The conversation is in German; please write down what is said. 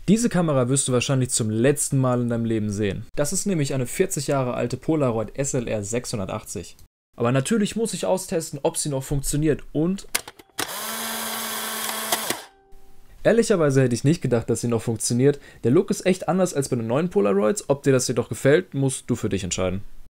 Diese Kamera wirst du wahrscheinlich zum letzten Mal in deinem Leben sehen. Das ist nämlich eine 40 Jahre alte Polaroid SLR 680. Aber natürlich muss ich austesten, ob sie noch funktioniert und... Ehrlicherweise hätte ich nicht gedacht, dass sie noch funktioniert. Der Look ist echt anders als bei den neuen Polaroids. Ob dir das jedoch gefällt, musst du für dich entscheiden.